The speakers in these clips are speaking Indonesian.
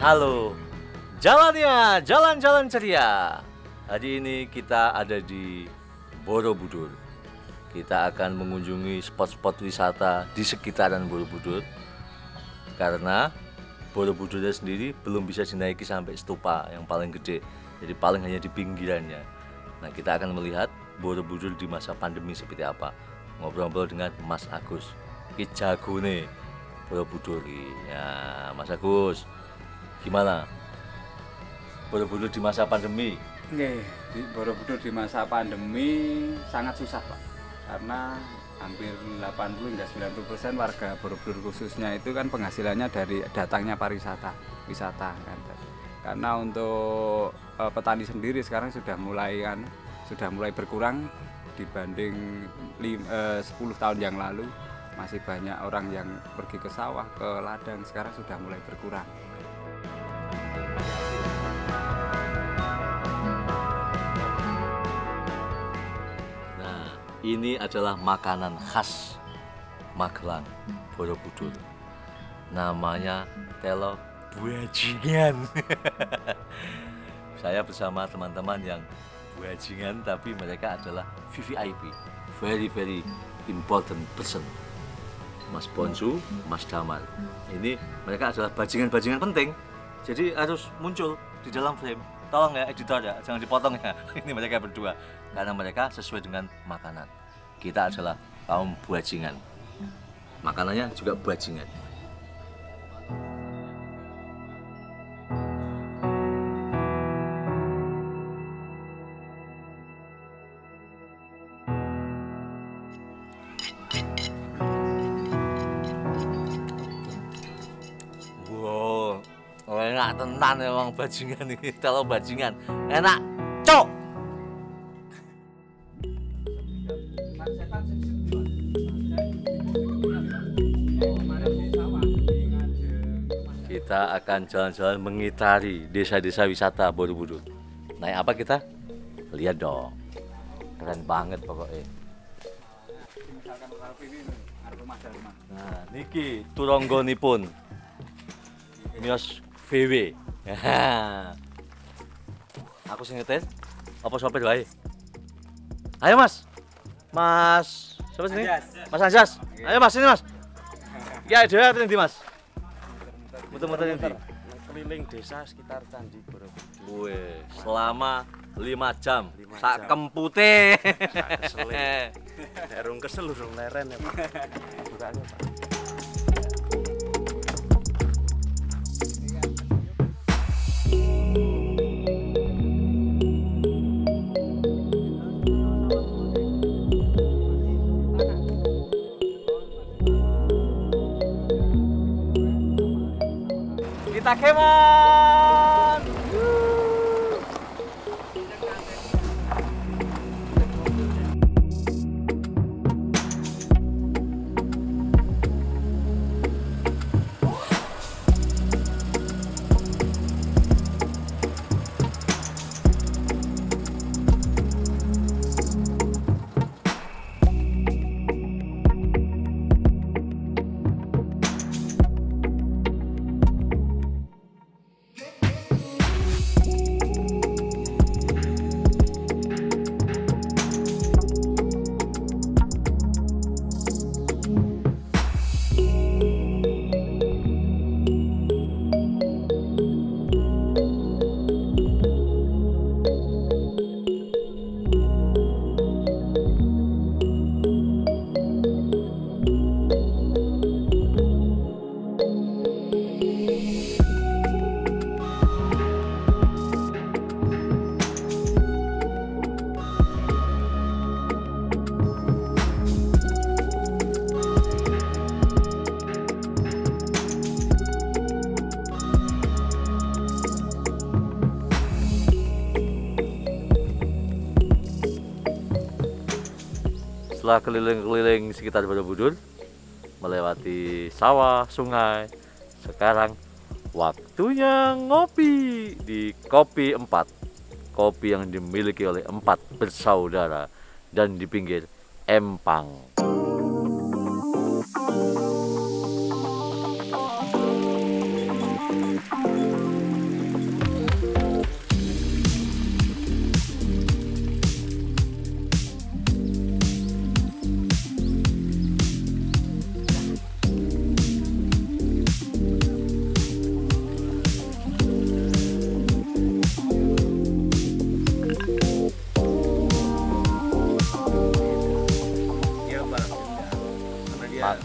Halo, jalannya jalan-jalan ceria. Hari ini kita ada di Borobudur. Kita akan mengunjungi spot-spot wisata di sekitaran Borobudur. Karena Borobudur sendiri belum bisa dinaiki sampai stupa yang paling gede. Jadi paling hanya di pinggirannya. Nah, kita akan melihat Borobudur di masa pandemi seperti apa. Ngobrol-ngobrol dengan Mas Agus. Ki jago nih Borobudur. Ya, Mas Agus. Gimana Borobudur di masa pandemi? Oke, di Borobudur di masa pandemi sangat susah, Pak. Karena hampir 80 hingga 90% warga Borobudur khususnya itu kan penghasilannya dari datangnya wisata kan. Karena untuk petani sendiri sekarang sudah mulai berkurang dibanding 10 tahun yang lalu. Masih banyak orang yang pergi ke sawah, ke ladang, sekarang sudah mulai berkurang. Nah, ini adalah makanan khas Magelang, Borobudur. Namanya telo bajingan. Saya bersama teman-teman yang bajingan, tapi mereka adalah VVIP, very important person. Mas Bonsu, Mas Damar. Ini mereka adalah bajingan-bajingan penting. Jadi harus muncul di dalam frame. Tolong ya editor ya, jangan dipotong ya. Ini mereka berdua. Karena mereka sesuai dengan makanan. Kita adalah kaum bajingan. Makanannya juga bajingan. Enak tenan emang bajingan ini, kalau bajingan enak, cok. Kita akan jalan-jalan mengitari desa-desa wisata Borobudur. Naik apa kita? Lihat dong, keren banget pokoknya. Nah, niki turonggonipun Mios VW. Aku sing ngetes. Apa sopir wae? Ayo Mas. Mas, siapa sini? Mas Anjas. Ayo Mas, sini Mas. Ya, dhewe arep ndi Mas? Muter-muter ndi? Keliling desa sekitar Candi Borobudur. Wih, selama 5 jam. Sak kempute. Nek rung kesel urung leren ya, Pak. Bukanya, Pak. Kita kemon. Setelah keliling-keliling sekitar Borobudur, melewati sawah, sungai, sekarang waktunya ngopi di Kopi 4. Kopi yang dimiliki oleh 4 bersaudara dan di pinggir empang.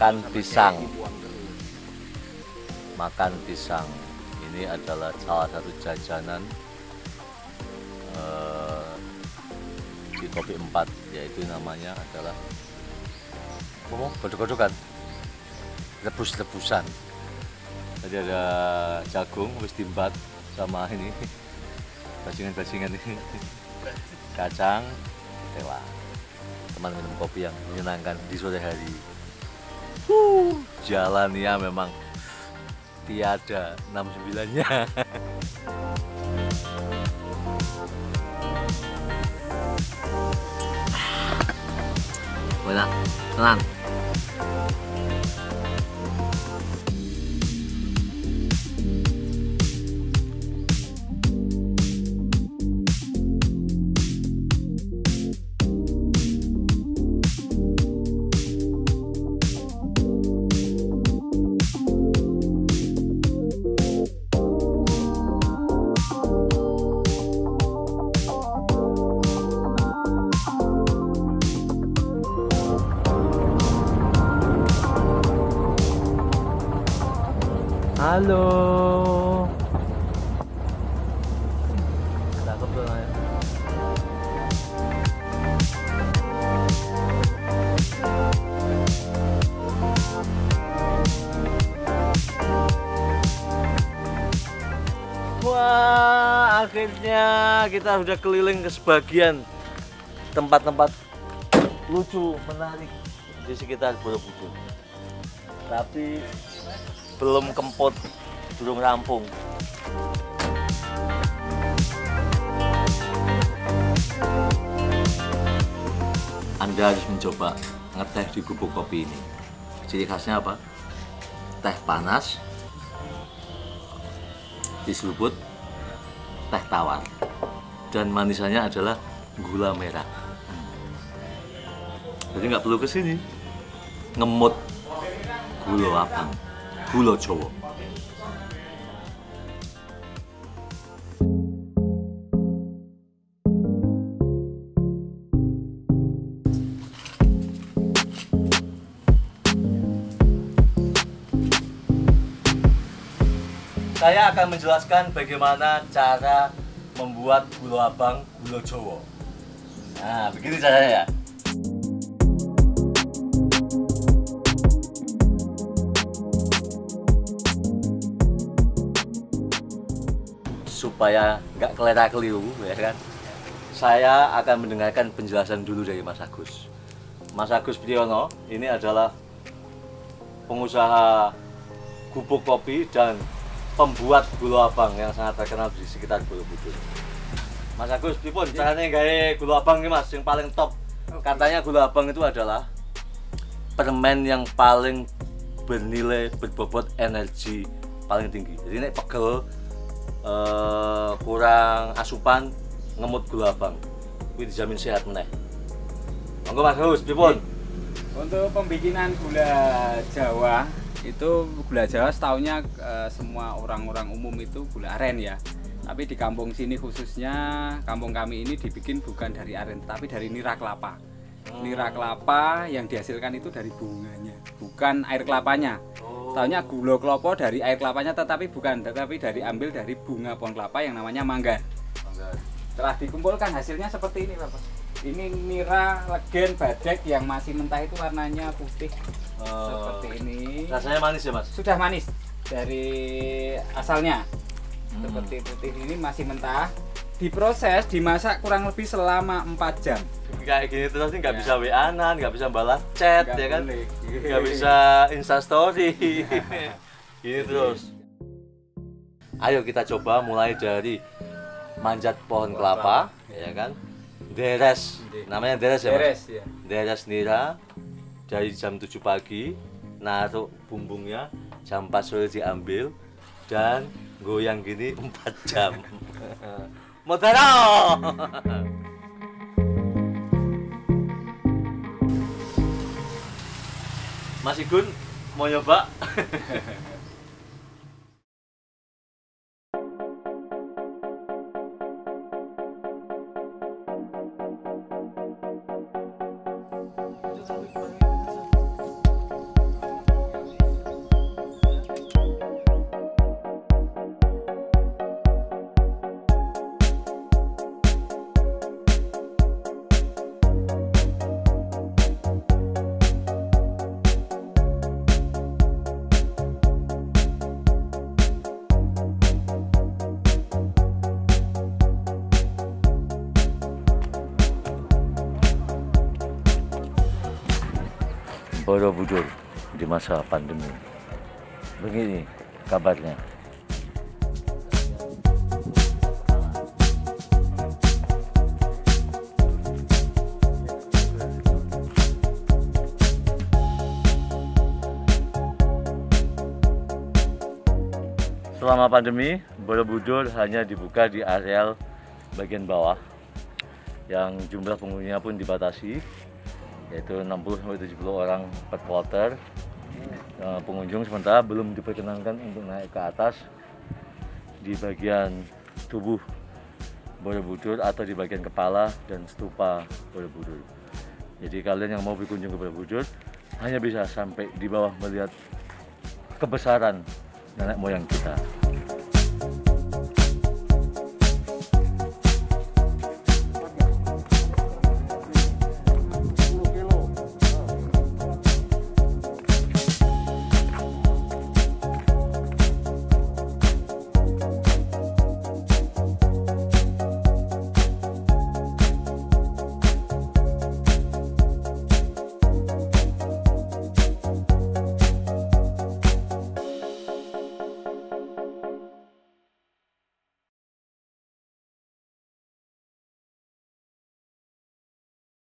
makan pisang. Makan pisang ini adalah salah satu jajanan di Kopi 4, yaitu namanya adalah godok-godokan, rebus-rebusan. Jadi ada jagung wis diembat sama ini bajingan-bajingan ini, kacang, tewa. Teman minum kopi yang menyenangkan di sore hari. Jalannya memang tiada 69-nya. Enak, tenang. Halo. Cakep tuh ya. Wah, akhirnya kita sudah keliling ke sebagian tempat-tempat lucu, menarik di sekitar Borobudur. Tapi belum kempot, belum rampung. Anda harus mencoba ngeteh di Gubuk Kopi ini. Ciri khasnya apa? Teh panas, diseruput, teh tawar, dan manisannya adalah gula merah. Jadi nggak perlu kesini, ngemut gula abang. Gula Jawa. Saya akan menjelaskan bagaimana cara membuat gula abang gula Jawa. Nah, begini caranya ya. Supaya nggak kelera-keliru, ya kan? Saya akan mendengarkan penjelasan dulu dari Mas Agus. Mas Agus Priyono ini adalah pengusaha gubuk kopi dan pembuat gula abang yang sangat terkenal di sekitar Borobudur. Mas Agus, pripun caranya gawe gula abang ini Mas, yang paling top? Katanya gula abang itu adalah permen yang paling bernilai berbobot energi paling tinggi. Jadi ini pegel, kurang asupan, ngemut gula abang, ini dijamin sehat meneh. Monggo Mas Agus, pripun? Untuk pembikinan gula Jawa itu, gula Jawa setaunya semua orang-orang umum itu gula aren ya. Tapi di kampung sini khususnya, kampung kami ini dibikin bukan dari aren, tapi dari nira kelapa. Nira kelapa yang dihasilkan itu dari bunganya, bukan air kelapanya. Setaunya gula kelapa dari air kelapanya, tetapi diambil dari bunga pohon kelapa yang namanya manggar. Setelah dikumpulkan hasilnya seperti ini Bapak. Ini nira, legen, badek yang masih mentah itu warnanya putih. Seperti ini. Rasanya manis ya Mas? Sudah manis dari asalnya. Seperti putih ini masih mentah. Diproses, dimasak kurang lebih selama 4 jam. Kayak gini terus nggak bisa WA-an, nggak bisa balas chat, ya kan? Nggak bisa Instastory. Gini terus. Ayo kita coba mulai dari manjat pohon kelapa, ya kan? Deres, namanya deres ya Mas? Deres ya. Deres nira dari jam 7 pagi, naruh bumbungnya, jam 4 sore diambil, dan goyang gini 4 jam. Modero! Mas Igun mau nyoba? Borobudur di masa pandemi. Begini kabarnya. Selama pandemi, Borobudur hanya dibuka di areal bagian bawah yang jumlah pengunjungnya pun dibatasi, yaitu 60-70 orang per kloter. Pengunjung sementara belum diperkenankan untuk naik ke atas di bagian tubuh Borobudur atau di bagian kepala dan stupa Borobudur. Jadi kalian yang mau berkunjung ke Borobudur hanya bisa sampai di bawah melihat kebesaran nenek moyang kita.